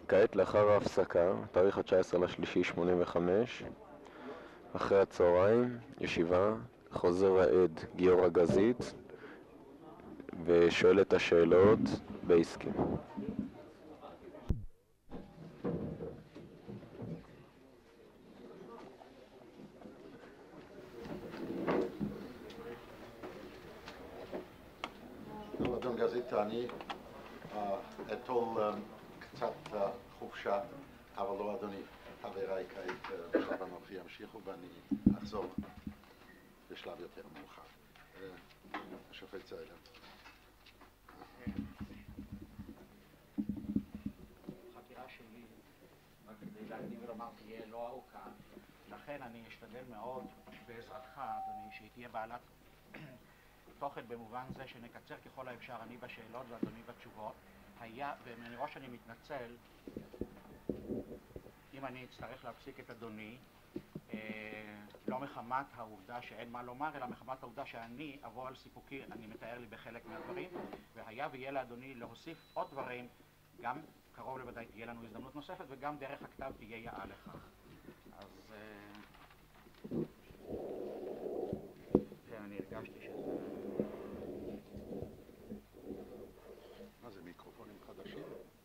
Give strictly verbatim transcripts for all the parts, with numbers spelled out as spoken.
כעת לאחר ההפסקה, תאריך ה-תשעה עשר לשלישי שמונים וחמש, אחרי הצהריים, ישיבה, חוזר העד גיורא גזית ושואל את השאלות בעסקים. אדון גזית, אני אתול קצת חופשה, אבל לא אדוני, חבריי כעת בשלב הנוכחי ימשיכו ואני אחזור בשלב יותר מאוחר. השופט ציידר. החקירה שלי, רק כדי להקדים ולומר, תהיה לא ארוכה, לכן אני אשתדל מאוד בעזרתך, אדוני, שהיא תהיה בעלת תוכן במובן זה שנקצר ככל האפשר אני בשאלות ואדוני בתשובות. היה, ומראש אני מתנצל אם אני אצטרך להפסיק את אדוני, אה, לא מחמת העובדה שאין מה לומר, אלא מחמת העובדה שאני אבוא על סיפוקי, אני מתאר לי בחלק מהדברים, והיה ויהיה לאדוני להוסיף עוד דברים, גם קרוב לוודאי תהיה לנו הזדמנות נוספת, וגם דרך הכתב תהיה יאה לכך. אז אה, כן, אני הרגשתי שזה... מה זה, מיקרופונים חדשים?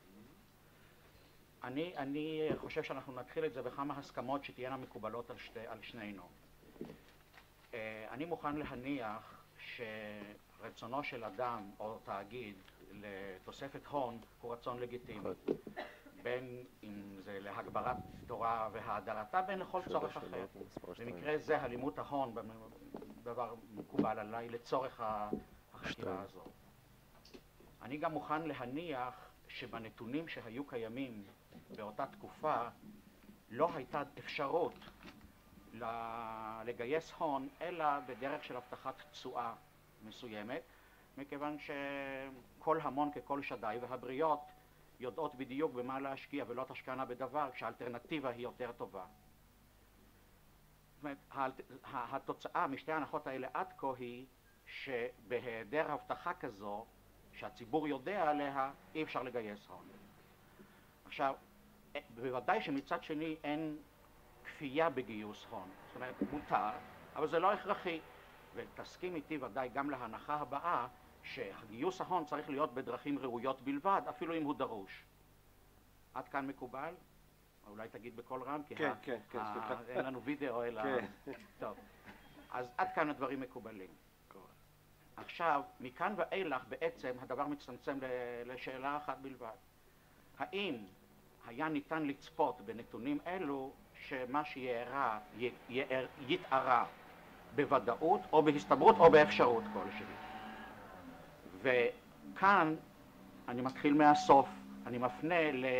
אני, אני חושב שאנחנו נתחיל את זה בכמה הסכמות שתהיינה מקובלות על, שתי, על שנינו. אני מוכן להניח שרצונו של אדם או תאגיד לתוספת הון הוא רצון לגיטימי. בין אם זה להגברת תורה והאדרתה, בין לכל צורך אחר. במקרה זה הלימות ההון דבר מקובל עליי לצורך החקירה הזו. אני גם מוכן להניח שבנתונים שהיו קיימים באותה תקופה לא הייתה אפשרות לגייס הון אלא בדרך של הבטחת תשואה מסוימת, מכיוון שכל המון ככל שדי והבריות יודעות בדיוק במה להשקיע ולא תשקענה בדבר כשהאלטרנטיבה היא יותר טובה. זאת אומרת, התוצאה משתי ההנחות האלה עד כה היא שבהיעדר הבטחה כזו שהציבור יודע עליה אי אפשר לגייס הון. עכשיו, בוודאי שמצד שני אין כפייה בגיוס הון, זאת אומרת מותר, אבל זה לא הכרחי, ותסכים איתי ודאי גם להנחה הבאה שגיוס ההון צריך להיות בדרכים ראויות בלבד, אפילו אם הוא דרוש. עד כאן מקובל? אולי תגיד בקול רם, כי כן, ה- כן, כן, ה- סליחה. אין לנו וידאו אלא... כן. טוב, אז עד כאן הדברים מקובלים. עכשיו, מכאן ואילך בעצם הדבר מצטמצם ל- לשאלה אחת בלבד. האם היה ניתן לצפות בנתונים אלו שמה שיארע י- יאר- יתארע בוודאות או בהסתברות או באפשרות כלשהי? וכאן אני מתחיל מהסוף, אני מפנה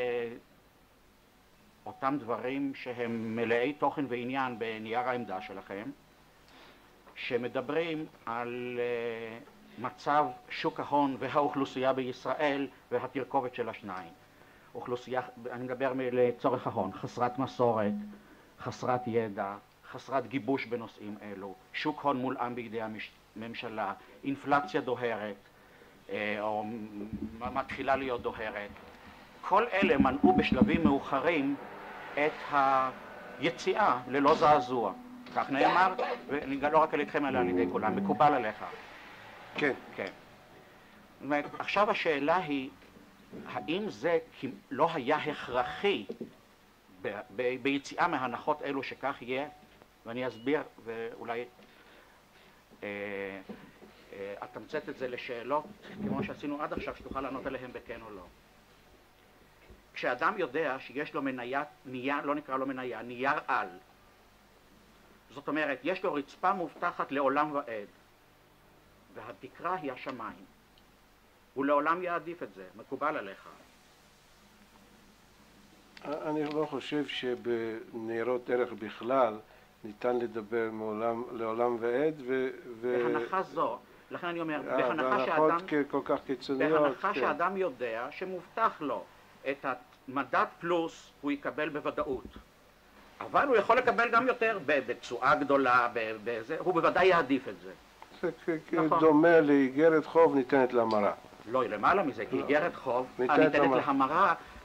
לאותם דברים שהם מלאי תוכן ועניין בנייר העמדה שלכם, שמדברים על uh, מצב שוק ההון והאוכלוסייה בישראל והתרכובת של השניים. אוכלוסייה, אני מדבר לצורך ההון, חסרת מסורת, חסרת ידע, חסרת גיבוש בנושאים אלו, שוק הון מולאם בידי הממשלה, אינפלציה דוהרת, או מתחילה להיות דוהרת. כל אלה מנעו בשלבים מאוחרים את היציאה ללא זעזוע. כך נאמר, ואני לא רק על ידכם אלא על ידי כולם, מקובל עליך. כן. כן. עכשיו השאלה היא, האם זה לא היה הכרחי ב- ב- ביציאה מהנחות אלו שכך יהיה? ואני אסביר ואולי אה, אה, אתמצת את זה לשאלות כמו שעשינו עד עכשיו, שתוכל לענות עליהם בכן או לא. כשאדם יודע שיש לו מניה, נייר, לא נקרא לו מניה, נייר על, זאת אומרת, יש לו רצפה מובטחת לעולם ועד, והתקרה היא השמיים. הוא לעולם יעדיף את זה, מקובל עליך. אני לא חושב שבניירות ערך בכלל ניתן לדבר מעולם, לעולם ועד, ו... בהנחה זו, לכן אני אומר, אה, בהנחה שאדם... בהנחות כל כך קיצוניות. בהנחה כן. שאדם יודע שמובטח לו את המדד פלוס, הוא יקבל בוודאות. אבל הוא יכול לקבל גם יותר בתשואה גדולה, בזה, הוא בוודאי יעדיף את זה. זה נכון. דומה לאיגרת חוב ניתנת להמרה. לא, למעלה מזה, כי לא. איגרת חוב ניתנת הניתנת להמרה. להמרה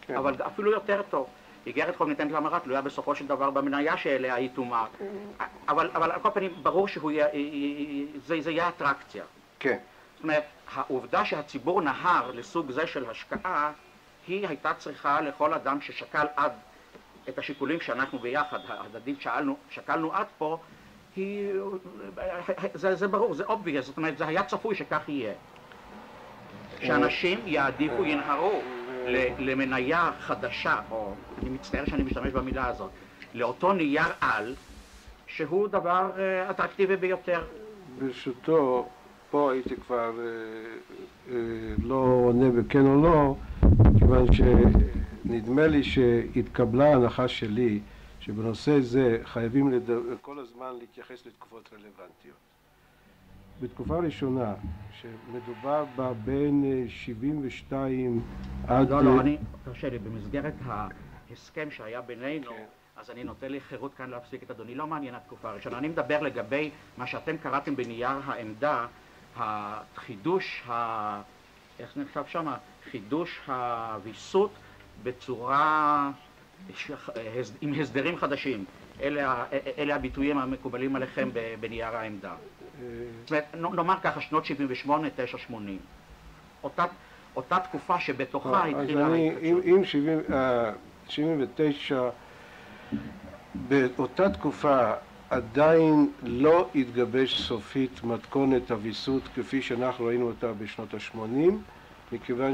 כן. אבל אפילו יותר טוב. איגרת חוב ניתנת להמרה תלויה בסופו של דבר במניה שאליה היא תומר. אבל, אבל על כל פנים ברור שזה יהיה אטרקציה. כן. זאת אומרת, העובדה שהציבור נהר לסוג זה של השקעה, היא הייתה צריכה לכל אדם ששקל עד את השיקולים שאנחנו ביחד, הדדית שאלנו, שקלנו עד פה, היא, זה, זה ברור, זה obvious, זאת אומרת, זה היה צפוי שכך יהיה. שאנשים יעדיפו, ינהרו למניה חדשה, או אני מצטער שאני משתמש במילה הזאת, לאותו נייר על, שהוא דבר אטרקטיבי ביותר. ברשותו, פה הייתי כבר אה, אה, לא עונה בכן או לא, כיוון שנדמה לי שהתקבלה ההנחה שלי שבנושא זה חייבים לדבר, כל הזמן להתייחס לתקופות רלוונטיות. בתקופה ראשונה, שמדובר בה בין שבעים ושתיים עד... לא, לא, אני, תרשה לי, במסגרת ההסכם שהיה בינינו, כן. אז אני נותן לי חירות כאן להפסיק את אדוני, לא מעניין התקופה הראשונה. אני מדבר לגבי מה שאתם קראתם בנייר העמדה, החידוש, ה... איך זה נחשב שם? חידוש הוויסות בצורה... עם הסדרים חדשים. אלה, אלה הביטויים המקובלים עליכם בנייר העמדה. זאת אומרת, נאמר ככה, שנות שבעים ושמונה, תשע, שמונים. אותה, אותה תקופה שבתוכה התחילה... אז אני, אם שבעים ותשע, באותה תקופה עדיין לא התגבש סופית מתכונת הוויסות כפי שאנחנו ראינו אותה בשנות ה-שמונים, מכיוון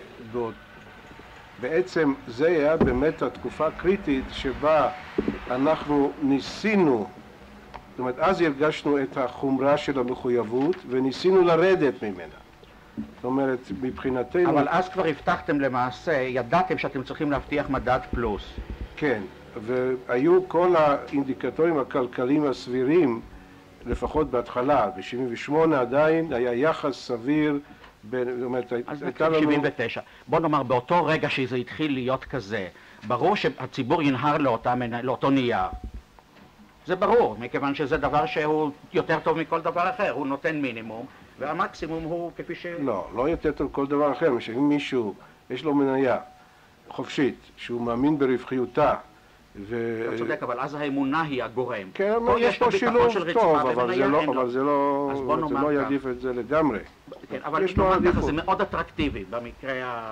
שבעצם זה היה באמת התקופה הקריטית שבה אנחנו ניסינו, זאת אומרת, אז הרגשנו את החומרה של המחויבות וניסינו לרדת ממנה. זאת אומרת, מבחינתנו... אבל אז כבר הבטחתם למעשה, ידעתם שאתם צריכים להבטיח מדד פלוס. כן, והיו כל האינדיקטורים הכלכליים הסבירים, לפחות בהתחלה, ב-שבעים ושמונה עדיין היה יחס סביר, בין, זאת אומרת, הייתה לנו... שבעים ותשע. בוא נאמר, באותו רגע שזה התחיל להיות כזה, ברור שהציבור ינהר לאותה, לאותו נייר. זה ברור, מכיוון שזה דבר שהוא יותר טוב מכל דבר אחר, הוא נותן מינימום, והמקסימום הוא כפי ש... לא, לא יותר טוב כל דבר אחר, אם מישהו, יש לו מניה חופשית, שהוא מאמין ברווחיותה, ו... אתה צודק, אבל אז האמונה היא הגורם. כן, יש פה שילוב טוב, אבל זה לא, אבל זה לא, זה לא יעדיף את זה לגמרי. כן, אבל נאמר ככה, זה מאוד אטרקטיבי, במקרה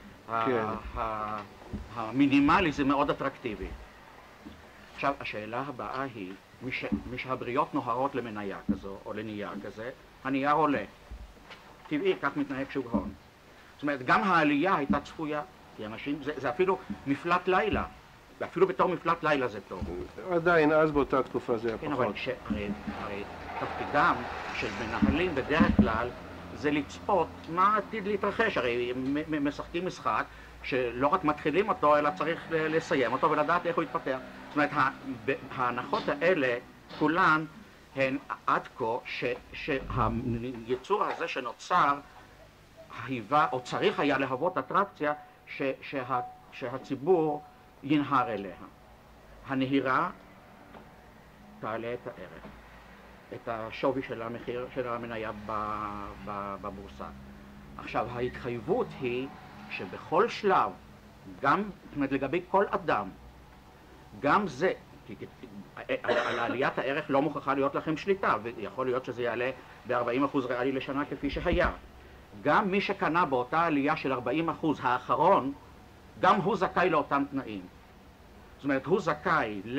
המינימלי זה מאוד אטרקטיבי. עכשיו, השאלה הבאה היא, משהבריות נוהרות למניה כזו, או לנייר כזה, הנייר עולה. טבעי, כך מתנהג שוק הון. זאת אומרת, גם העלייה הייתה צפויה, כי אנשים, זה, זה אפילו מפלט לילה, ואפילו בתור מפלט לילה זה טוב. עדיין, אז באותה תקופה זה היה כן, פחות. אבל ש... הרי, הרי תפקידם של מנהלים בדרך כלל זה לצפות מה עתיד להתרחש, הרי הם משחקים משחק שלא רק מתחילים אותו, אלא צריך לסיים אותו ולדעת איך הוא יתפתח. זאת אומרת, ההנחות האלה, כולן, הן עד כה ש, שהיצור הזה שנוצר, היווה, או צריך היה להוות אטרקציה ש, שה, שהציבור ינהר אליה. הנהירה תעלה את הערך, את השווי של המחיר של המניה בבורסה. עכשיו, ההתחייבות היא שבכל שלב, גם, זאת אומרת, לגבי כל אדם, גם זה, על עליית הערך לא מוכרחה להיות לכם שליטה, ויכול להיות שזה יעלה ב-ארבעים אחוז ריאלי לשנה כפי שהיה. גם מי שקנה באותה עלייה של ארבעים אחוז האחרון, גם הוא זכאי לאותם תנאים. זאת אומרת, הוא זכאי ל...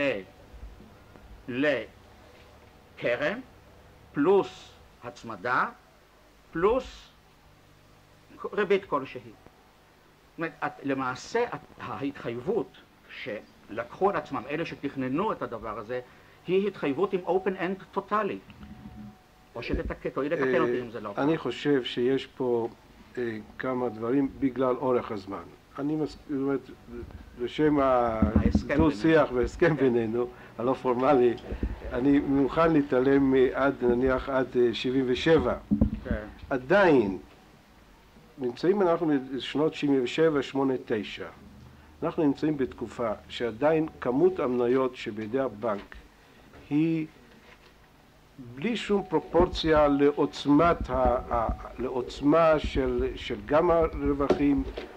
לקרן, פלוס הצמדה, פלוס ריבית כלשהי. זאת אומרת, למעשה ההתחייבות שלקחו על עצמם, אלה שתכננו את הדבר הזה, היא התחייבות עם open end טוטלי. או שתתקן, לתקן אותי אם זה לא. אני חושב שיש פה כמה דברים בגלל אורך הזמן. אני מסכים, בשם הדו-שיח וההסכם בינינו, הלא פורמלי, אני מוכן להתעלם עד, נניח, עד שבעים ושבע. עדיין, נמצאים אנחנו בשנות שבעים ושבע, שמונה, תשע. אנחנו נמצאים בתקופה שעדיין כמות המניות שבידי הבנק היא בלי שום פרופורציה לעוצמת ה, לעוצמה של, של גם הרווחים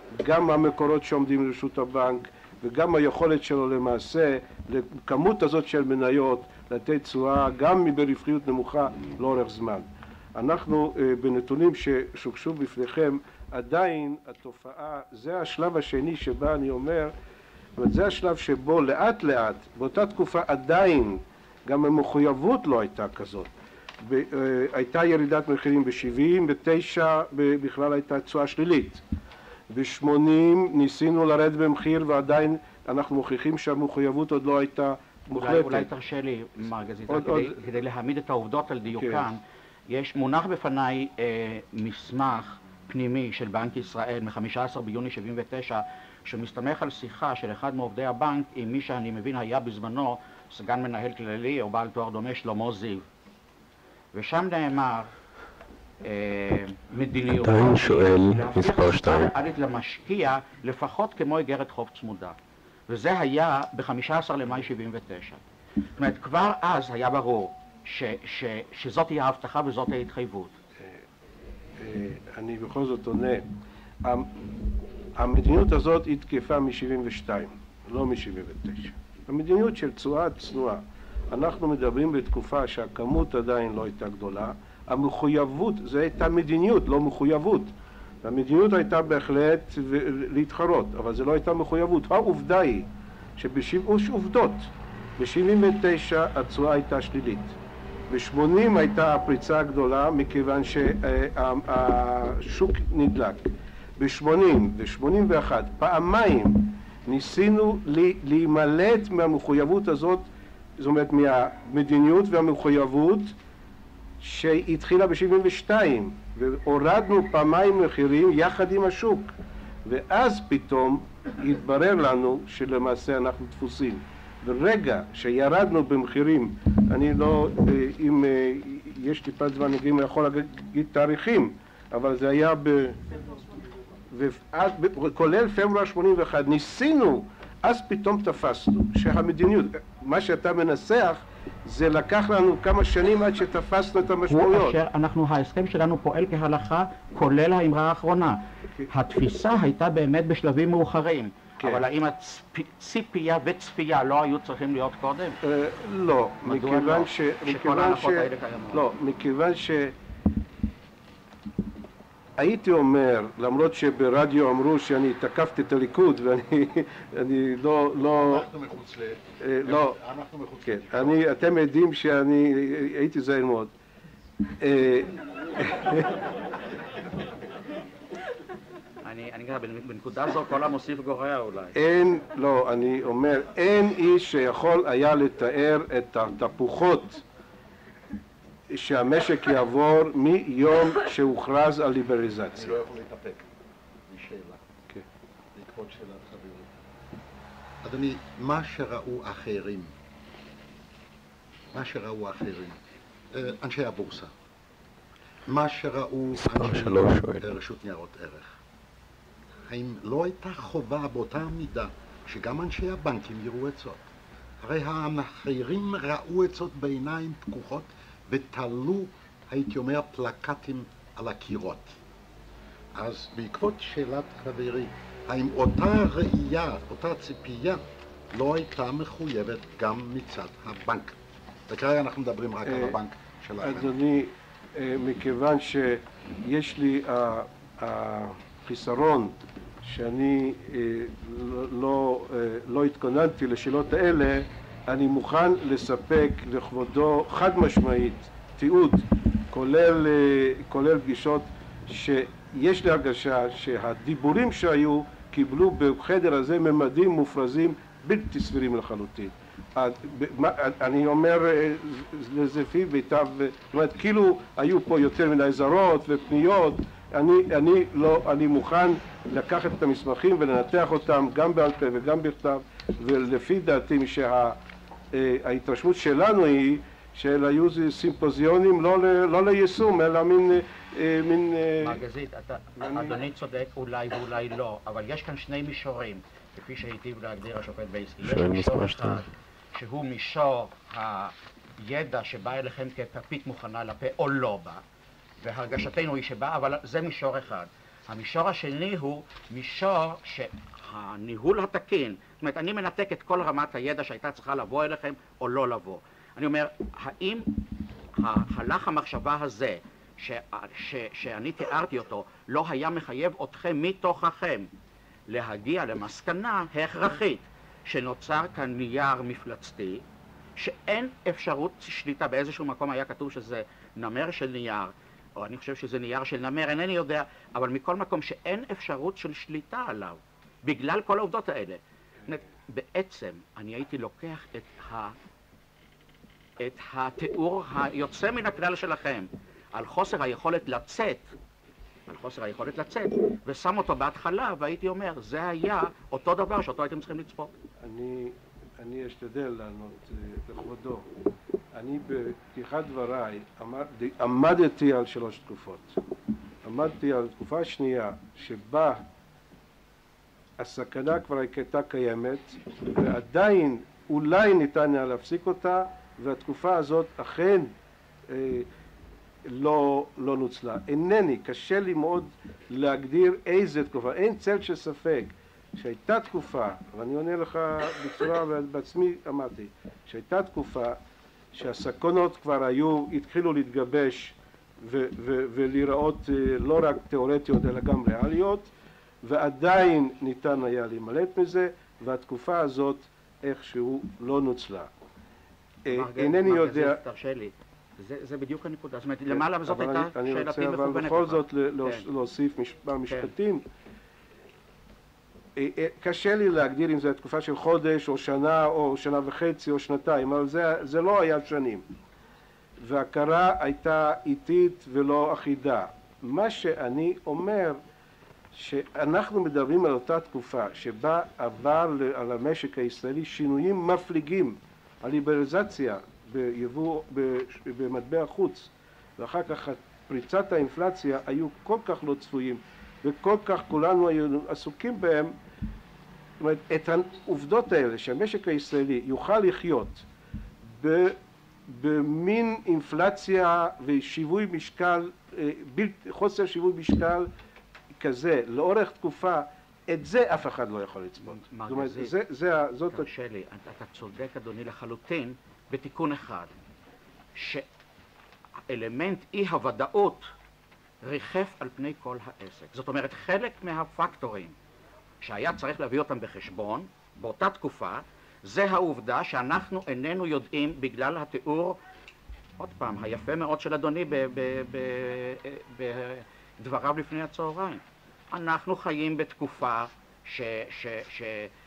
גם המקורות שעומדים לרשות הבנק וגם היכולת שלו למעשה לכמות הזאת של מניות לתת תשואה גם ברווחיות נמוכה לאורך זמן. אנחנו בנתונים ששוקשו בפניכם עדיין התופעה, זה השלב השני שבה אני אומר, אבל זה השלב שבו לאט לאט באותה תקופה עדיין גם המחויבות לא הייתה כזאת. הייתה ירידת מחירים ב-שבעים ותשע בכלל הייתה תשואה שלילית. ב-שמונים ניסינו לרדת במחיר ועדיין אנחנו מוכיחים שהמחויבות עוד לא הייתה מוחלטת. אולי, אולי תרשה לי, מר גזית, כדי, עוד... כדי להעמיד את העובדות על דיוקן, כן. יש מונח בפניי אה, מסמך פנימי של בנק ישראל מ-חמישה עשר ביוני שבעים ותשע שמסתמך על שיחה של אחד מעובדי הבנק עם מי שאני מבין היה בזמנו סגן מנהל כללי או בעל תואר דומה שלמה זיו. ושם נאמר אה, מדיניות עדיין שואל מספר שתיים ריאלית למשקיע לפחות כמו איגרת חוב צמודה, וזה היה ב-חמישה עשר למאי שבעים ותשע. זאת אומרת, כבר אז היה ברור ש, ש, שזאת תהיה ההבטחה וזאת ההתחייבות. אני בכל זאת עונה, המדיניות הזאת היא תקפה מ-שבעים ושתיים, לא מ-שבעים ותשע. המדיניות של תשואה צנועה. אנחנו מדברים בתקופה שהכמות עדיין לא הייתה גדולה, המחויבות, זו הייתה מדיניות, לא מחויבות. המדיניות הייתה בהחלט להתחרות, אבל זו לא הייתה מחויבות. העובדה היא שבשבעים עובדות, ב-שבעים ותשע התשואה הייתה שלילית. ב-שמונים הייתה הפריצה הגדולה מכיוון שהשוק נדלק. ב-שמונים ו-שמונים ואחת פעמיים ניסינו להימלט מהמחויבות הזאת, זאת אומרת מהמדיניות והמחויבות שהתחילה ב-שבעים ושתיים, והורדנו פעמיים מחירים יחד עם השוק, ואז פתאום התברר לנו שלמעשה אנחנו דפוסים. ברגע שירדנו במחירים, אני לא, אם יש טיפת זמן אני יכול להגיד תאריכים, אבל זה היה ב... כולל פברואר שמונים ואחת, ניסינו, אז פתאום תפסנו שהמדיניות, מה שאתה מנסח, זה לקח לנו כמה שנים עד שתפסנו את המשמעויות. הוא אשר אנחנו, ההסכם שלנו פועל כהלכה, כולל האמרה האחרונה. התפיסה הייתה באמת בשלבים מאוחרים, אבל האם הציפייה וצפייה לא היו צריכים להיות קודם? לא, מכיוון ש... שכל ההלכות האלה קיימות. לא, מכיוון ש... הייתי אומר, למרות שברדיו אמרו שאני תקפתי את הליכוד ואני אני לא... לא אנחנו מחוץ ל... לא, אנחנו מחוץ כן, אני, אתם יודעים שאני הייתי זהיר מאוד. אני, אני גם בנקודה זו כל המוסיף גורע אולי. אין, לא, אני אומר, אין איש שיכול היה לתאר את התפוחות שהמשק יעבור מיום שהוכרז על ליברליזציה. אני לא יכול להתאפק משאלה. כן. בעקבות שאלת חברי. אדוני, מה שראו אחרים, מה שראו אחרים, אנשי הבורסה, מה שראו אנשי רשות ניירות ערך, האם לא הייתה חובה באותה מידה שגם אנשי הבנקים יראו את זאת? הרי האחרים ראו את זאת בעיניים פקוחות ותלו, הייתי אומר, פלקטים על הקירות. אז בעקבות שאלת חברי, האם אותה ראייה, אותה ציפייה, לא הייתה מחויבת גם מצד הבנק? וכרגע אנחנו מדברים רק על הבנק שלנו. אדוני, מכיוון שיש לי החיסרון שאני לא, לא התכוננתי לשאלות האלה, אני מוכן לספק לכבודו חד משמעית תיעוד, כולל, כולל פגישות שיש לי הרגשה שהדיבורים שהיו קיבלו בחדר הזה ממדים מופרזים בלתי סבירים לחלוטין. אני אומר לזה פי ביטב, זאת אומרת, כאילו היו פה יותר מן האזהרות ופניות, אני, אני, לא, אני מוכן לקחת את המסמכים ולנתח אותם גם בעל פה וגם בכתב, ולפי דעתי שההתרשמות שלנו היא של היו סימפוזיונים לא, לא ליישום, אלא מין... מין מרגזית, אתה, אדוני צודק אולי ואולי לא, אבל יש כאן שני מישורים, כפי שהיטיב להגדיר השופט בייסקי. יש מישור אחד שהוא מישור הידע שבא אליכם כפפית מוכנה לפה או לא בא, והרגשתנו היא שבא, אבל זה מישור אחד. המישור השני הוא מישור שהניהול התקין, זאת אומרת, אני מנתק את כל רמת הידע שהייתה צריכה לבוא אליכם או לא לבוא. אני אומר, האם הלך המחשבה הזה, ש, ש, שאני תיארתי אותו, לא היה מחייב אתכם מתוככם להגיע למסקנה הכרחית שנוצר כאן נייר מפלצתי, שאין אפשרות שליטה, באיזשהו מקום היה כתוב שזה נמר של נייר, או אני חושב שזה נייר של נמר, אינני יודע, אבל מכל מקום שאין אפשרות של שליטה עליו, בגלל כל העובדות האלה. בעצם אני הייתי לוקח את, ה... את התיאור היוצא מן הכלל שלכם, על חוסר היכולת לצאת, על חוסר היכולת לצאת, ושם אותו בהתחלה, והייתי אומר, זה היה אותו דבר שאותו הייתם צריכים לצפות. אני, אני אשתדל לענות לכבודו. אני בפתיחת דבריי עמד, עמדתי על שלוש תקופות. עמדתי על תקופה שנייה שבה הסכנה כבר הייתה קיימת, ועדיין אולי ניתן היה להפסיק אותה, והתקופה הזאת אכן אה, לא, לא נוצלה. אינני, קשה לי מאוד להגדיר איזה תקופה, אין צל של ספק שהייתה תקופה, ואני עונה לך בצורה, בעצמי אמרתי, שהייתה תקופה שהסכנות כבר היו, התחילו להתגבש ו- ו- ולהיראות לא רק תיאורטיות אלא גם ריאליות, ועדיין ניתן היה להימלט מזה, והתקופה הזאת איכשהו לא נוצלה. אינני יודע... תרשה לי, זה, זה בדיוק הנקודה, זאת אומרת, למעלה זאת הייתה שאלתי מכוונת. אני רוצה אבל בכל זאת להוסיף משפטים. קשה לי להגדיר אם זו תקופה של חודש או שנה או שנה וחצי או שנתיים, אבל זה, זה לא היה שנים. וההכרה הייתה איטית ולא אחידה. מה שאני אומר, שאנחנו מדברים על אותה תקופה שבה עבר על המשק הישראלי שינויים מפליגים, הליברליזציה ביבוא, במטבע חוץ, ואחר כך פריצת האינפלציה היו כל כך לא צפויים וכל כך כולנו היו עסוקים בהם. זאת אומרת, את העובדות האלה שהמשק הישראלי יוכל לחיות במין אינפלציה ושיווי משקל, חוסר שיווי משקל כזה לאורך תקופה, את זה אף אחד לא יכול לצפות. זאת אומרת, זה, זה, זאת... תרשה לי, אתה צודק אדוני לחלוטין בתיקון אחד, שאלמנט אי הוודאות ריחף על פני כל העסק. זאת אומרת, חלק מהפקטורים שהיה צריך להביא אותם בחשבון באותה תקופה, זה העובדה שאנחנו איננו יודעים בגלל התיאור, עוד פעם, היפה מאוד של אדוני בדבריו לפני הצהריים. אנחנו חיים בתקופה ש, ש, ש...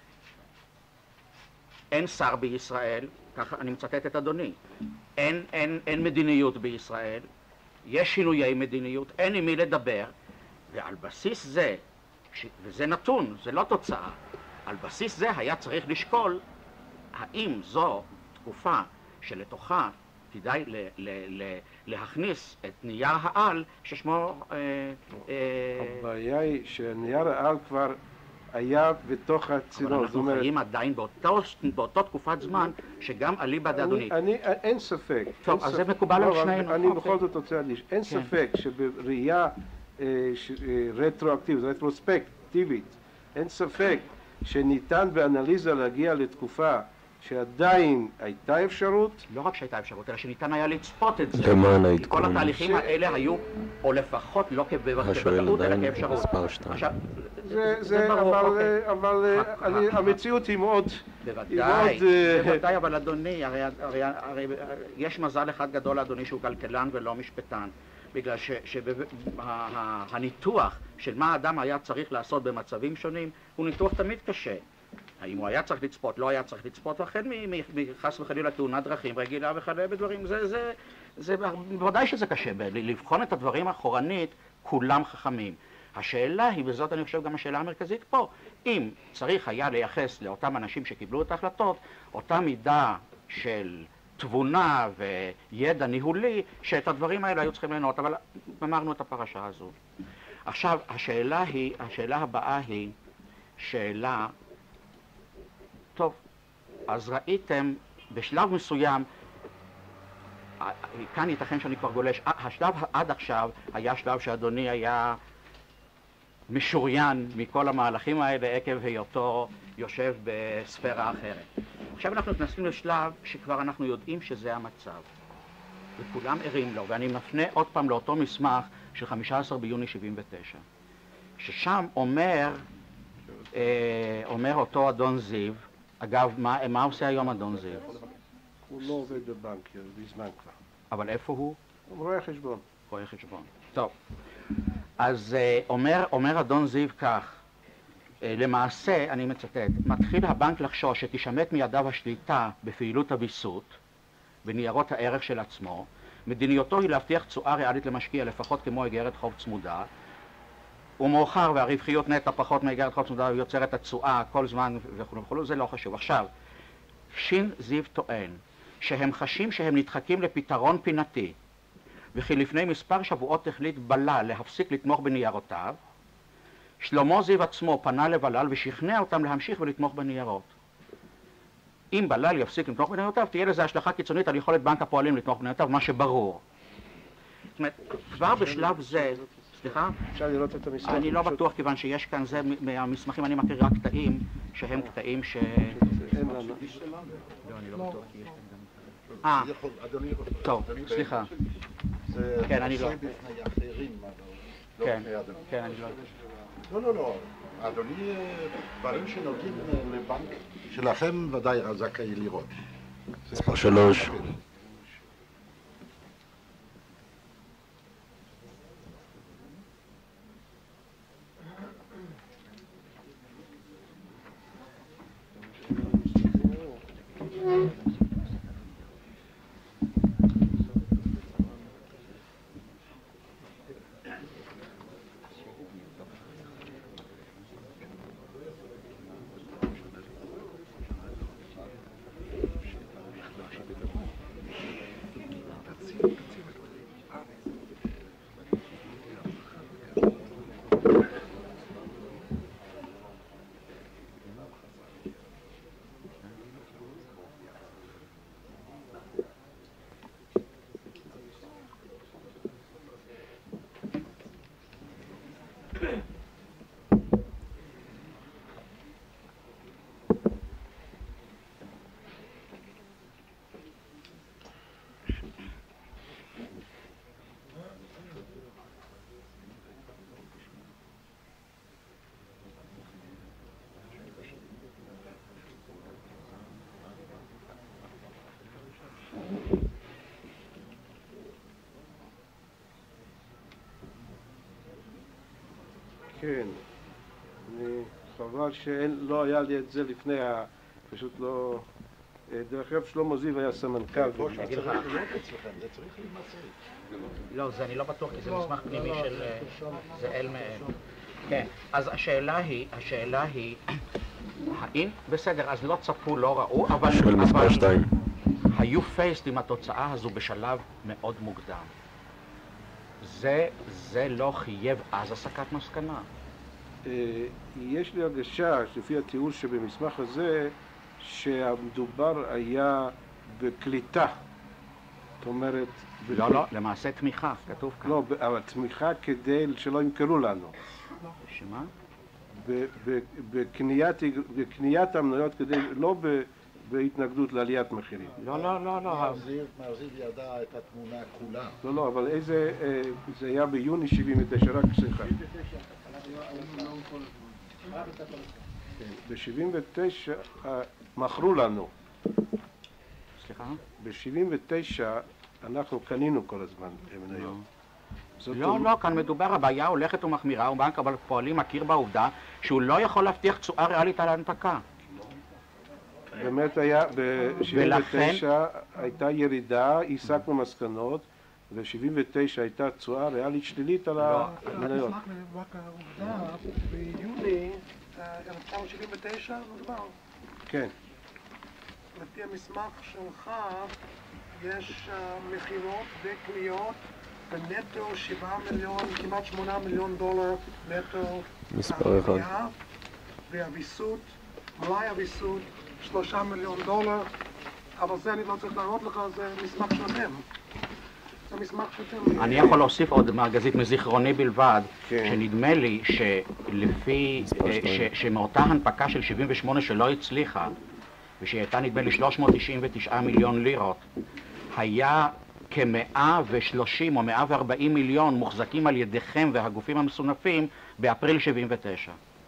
אין שר בישראל, ככה אני מצטט את אדוני, אין, אין, אין מדיניות בישראל, יש שינויי מדיניות, אין עם מי לדבר, ועל בסיס זה, וזה נתון, זה לא תוצאה, על בסיס זה היה צריך לשקול האם זו תקופה שלתוכה כדאי ל, ל, ל, להכניס את נייר העל ששמו... אה, אה, הבעיה היא שנייר העל כבר היה בתוך הצינור. אבל אנחנו חיים עדיין באותו, באותו תקופת זמן שגם אליבא דאדוני. אני, אין ספק. טוב, אז זה מקובל על שנינו. אני בכל זאת רוצה להדגיש. אין ספק שבראייה רטרואקטיבית, רטרוספקטיבית, אין ספק שניתן באנליזה להגיע לתקופה שעדיין הייתה אפשרות. לא רק שהייתה אפשרות, אלא שניתן היה לצפות את זה. למען העדכון. כל התהליכים האלה היו, או לפחות לא כבוודאות, אלא כאפשרות. מספר שתיים. זה ברור, אבל המציאות היא מאוד... בוודאי, בוודאי, אבל אדוני, הרי יש מזל אחד גדול לאדוני שהוא כלכלן ולא משפטן. בגלל שהניתוח של מה האדם היה צריך לעשות במצבים שונים הוא ניתוח תמיד קשה. האם הוא היה צריך לצפות, לא היה צריך לצפות, וכן מחס וחלילה תאונת דרכים רגילה וכאלה בדברים, זה, זה, זה, בוודאי שזה קשה, לבחון את הדברים אחורנית, כולם חכמים. השאלה היא, וזאת אני חושב גם השאלה המרכזית פה, אם צריך היה לייחס לאותם אנשים שקיבלו את ההחלטות, אותה מידה של תבונה וידע ניהולי, שאת הדברים האלה היו צריכים ליהנות, אבל אמרנו את הפרשה הזו. עכשיו, השאלה היא, השאלה הבאה היא שאלה, טוב, אז ראיתם בשלב מסוים, כאן ייתכן שאני כבר גולש, השלב עד עכשיו היה שלב שאדוני היה משוריין מכל המהלכים האלה עקב היותו יושב בספירה אחרת. עכשיו אנחנו נכנסים לשלב שכבר אנחנו יודעים שזה המצב, וכולם ערים לו, ואני מפנה עוד פעם לאותו מסמך של חמישה עשר ביוני שבעים ותשע, ששם אומר, אה, אומר אותו אדון זיו, אגב, מה, מה עושה היום אדון זיו? הוא לא עובד בבנק, בזמן כבר. אבל איפה הוא? הוא רואה חשבון. רואה חשבון. טוב. אז אומר, אומר אדון זיו כך, למעשה, אני מצטט, מתחיל הבנק לחשוש שתשמט מידיו השליטה בפעילות הוויסות, בניירות הערך של עצמו, מדיניותו היא להבטיח תשואה ריאלית למשקיע, לפחות כמו אגרת חוב צמודה, ומאוחר והרווחיות נטע פחות מאגרת חוב צמודה ויוצרת התשואה כל זמן וכו' וכו', זה לא חשוב. עכשיו, שין זיו טוען שהם חשים שהם נדחקים לפתרון פינתי, וכי לפני מספר שבועות החליט בלל להפסיק לתמוך בניירותיו. שלמה זיו עצמו פנה לבלל ושכנע אותם להמשיך ולתמוך בניירות. אם בלל יפסיק לתמוך בניירותיו, תהיה לזה השלכה קיצונית על יכולת בנק הפועלים לתמוך בניירותיו, מה שברור. זאת אומרת, כבר בשלב זה, סליחה? אפשר לראות את המסמך? אני לא בטוח, כיוון שיש כאן זה, מהמסמכים אני מכיר רק קטעים, שהם קטעים ש... אין לנו. לא, אני לא בטוח, כי יש כאן גם... אה, טוב, סליחה. כן, אני לא. כן, כן, אני לא. לא, לא, לא. אדוני, דברים שנוגעים לבנק שלכם ודאי זכאי לראות. מספר שלוש. כן, אני חבל שלא היה לי את זה לפני, פשוט לא... דרך אגב, שלמה זיו היה סמנכ"ל. זה צריך להימצא. לא, זה אני לא בטוח, כי זה מסמך פנימי של... זה אל מאל. כן, אז השאלה היא, השאלה היא, האם, בסדר, אז לא צפו, לא ראו, אבל... של מספר שתיים. היו פייסט עם התוצאה הזו בשלב מאוד מוקדם. זה, זה לא חייב אז הסקת מסקנה. יש לי הרגשה, לפי התיאור שבמסמך הזה, שהמדובר היה בקליטה. זאת אומרת... לא, לא, למעשה תמיכה, כתוב כאן. לא, אבל תמיכה כדי שלא ימכרו לנו. שמה? בקניית המניות כדי, לא בהתנגדות לעליית מחירים. לא, לא, לא, לא. מר זיו ידע את התמונה כולה. לא, לא, אבל איזה... זה היה ביוני שבעים ותשע, רק סליחה. ב-שבעים ותשע מכרו לנו. סליחה? ב-שבעים ותשע אנחנו קנינו כל הזמן מניות. לא, לא, כאן מדובר, הבעיה הולכת ומחמירה, ובנק הפועלים מכיר בעובדה שהוא לא יכול להבטיח תשואה ריאלית על ההנפקה. באמת היה, ב-שבעים ותשע הייתה ירידה, הסקנו מסקנות, ב-שבעים ותשע הייתה תשואה ריאלית שלילית על המניות. רק העובדה, ביוני אלף תשע מאות שבעים ותשע מדובר. כן. לפי המסמך שלך יש מכירות וקניות בנטו שבעה מיליון, כמעט שמונה מיליון דולר נטו. מספר אחד. והוויסות, מלאי הוויסות, שלושה מיליון דולר, אבל זה אני לא צריך להראות לך, זה מסמך שלכם. המסמך שאתם... אני יכול להוסיף עוד מרגזית מזיכרוני בלבד, כן. שנדמה לי שלפי, ש- שמאותה הנפקה של שבעים ושמונה שלא הצליחה, ושהיא הייתה נדמה לי שלוש מאות תשעים ותשעה מיליון לירות, היה כ-מאה ושלושים או מאה וארבעים מיליון מוחזקים על ידיכם והגופים המסונפים באפריל שבעים ותשע.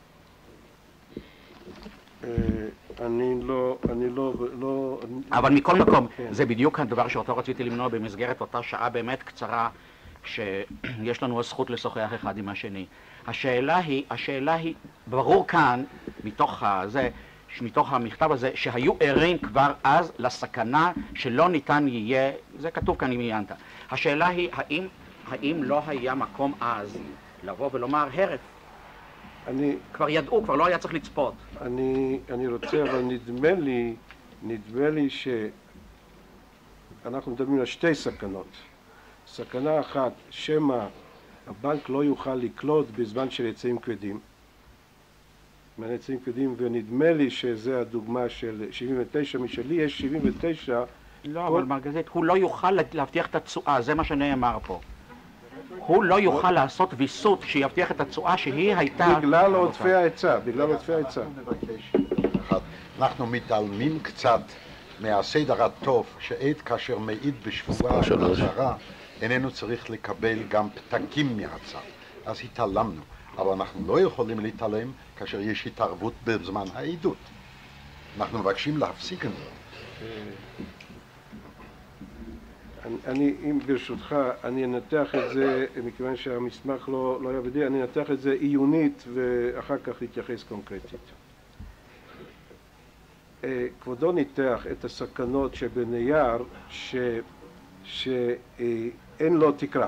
אני לא, אני לא, לא... אבל מכל מקום, כן. זה בדיוק הדבר שאותו רציתי למנוע במסגרת אותה שעה באמת קצרה שיש לנו הזכות לשוחח אחד עם השני. השאלה היא, השאלה היא, ברור כאן, מתוך הזה, מתוך המכתב הזה, שהיו ערים כבר אז לסכנה שלא ניתן יהיה, זה כתוב כאן אם עיינת. השאלה היא, האם, האם לא היה מקום אז לבוא ולומר הרף? אני, כבר ידעו, כבר לא היה צריך לצפות. אני, אני רוצה, אבל נדמה לי, נדמה לי שאנחנו מדברים על שתי סכנות. סכנה אחת, שמא הבנק לא יוכל לקלוט בזמן של היצעים כבדים. מהיצעים כבדים, ונדמה לי שזה הדוגמה של שבעים ותשע, משלי יש שבעים ותשע. לא, אבל מרגזית, הוא לא יוכל להבטיח את התשואה, זה מה שנאמר פה. הוא לא יוכל לעשות ויסות שיבטיח את התשואה שהיא הייתה... בגלל עודפי ההיצע, בגלל עודפי ההיצע. אנחנו מתעלמים קצת מהסדר הטוב שעד כאשר מעיד בשבועה הזרה איננו צריך לקבל גם פתקים מהצד. אז התעלמנו, אבל אנחנו לא יכולים להתעלם כאשר יש התערבות בזמן העדות. אנחנו מבקשים להפסיק את זה. אני, אני, אם ברשותך, אני אנתח את זה, מכיוון שהמסמך לא, לא היה בדי, אני אנתח את זה עיונית ואחר כך להתייחס קונקרטית. כבודו ניתח את הסכנות שבנייר ש, שאין לו תקרה.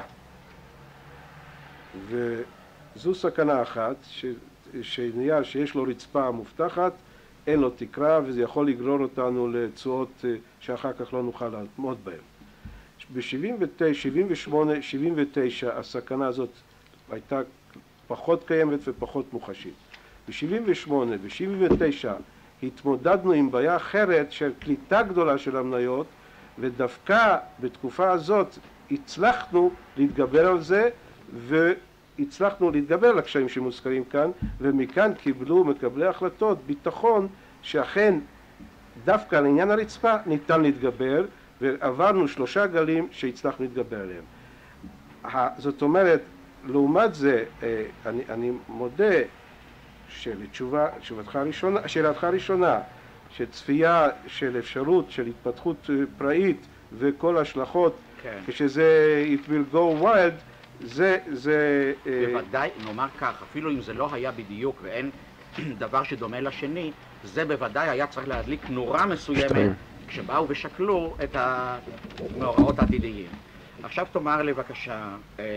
וזו סכנה אחת, ש, שנייר שיש לו רצפה מובטחת, אין לו תקרה, וזה יכול לגרור אותנו לתשואות שאחר כך לא נוכל לעמוד בהן. ב-שבעים ותשע, שבעים ושמונה, שבעים ותשע הסכנה הזאת הייתה פחות קיימת ופחות מוחשית. ב-שבעים ושמונה ו-שבעים ותשע התמודדנו עם בעיה אחרת של קליטה גדולה של המניות, ודווקא בתקופה הזאת הצלחנו להתגבר על זה, והצלחנו להתגבר על הקשיים שמוזכרים כאן, ומכאן קיבלו מקבלי החלטות ביטחון שאכן דווקא לעניין הרצפה ניתן להתגבר, ועברנו שלושה גלים שהצלחנו להתגבר עליהם. זאת אומרת, לעומת זה, אני, אני מודה שלתשובה, תשובתך הראשונה, שאלתך הראשונה, שצפייה של אפשרות של התפתחות פראית וכל ההשלכות, כן. כשזה it will go wild, זה, זה... בוודאי, נאמר כך, אפילו אם זה לא היה בדיוק ואין דבר שדומה לשני, זה בוודאי היה צריך להדליק נורה מסוימת כשבאו ושקלו את המאורעות העתידיים. עכשיו תאמר לי בבקשה,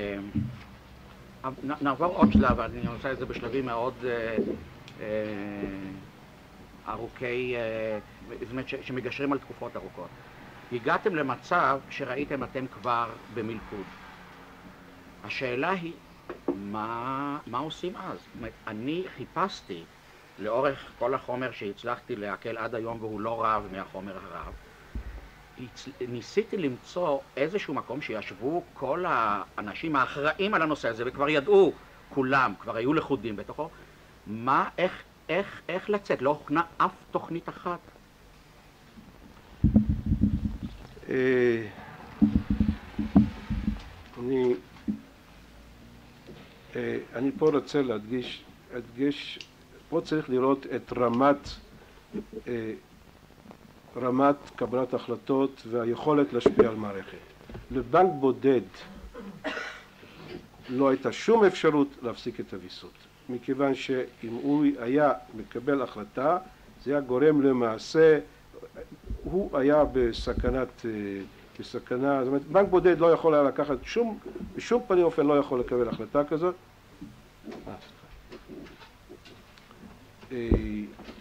נעבור עוד שלב, אני עושה את זה בשלבים מאוד ארוכי, זאת אומרת שמגשרים על תקופות ארוכות. הגעתם למצב שראיתם אתם כבר במלכוד. השאלה היא, מה, מה עושים אז? זאת אומרת, אני חיפשתי לאורך כל החומר שהצלחתי להקל עד היום, והוא לא רב מהחומר הרב, ניסיתי למצוא איזשהו מקום שישבו כל האנשים האחראים על הנושא הזה, וכבר ידעו כולם, כבר היו לכודים בתוכו, מה, איך, איך, איך לצאת? לא הוכנה אף תוכנית אחת. אני, אני פה רוצה להדגיש, להדגיש, פה צריך לראות את רמת, רמת קבלת החלטות והיכולת להשפיע על מערכת. לבנק בודד לא הייתה שום אפשרות להפסיק את הוויסות, מכיוון שאם הוא היה מקבל החלטה, זה היה גורם למעשה, הוא היה בסכנת, בסכנה, זאת אומרת, בנק בודד לא יכול היה לקחת שום, בשום פנים אופן לא יכול לקבל החלטה כזאת.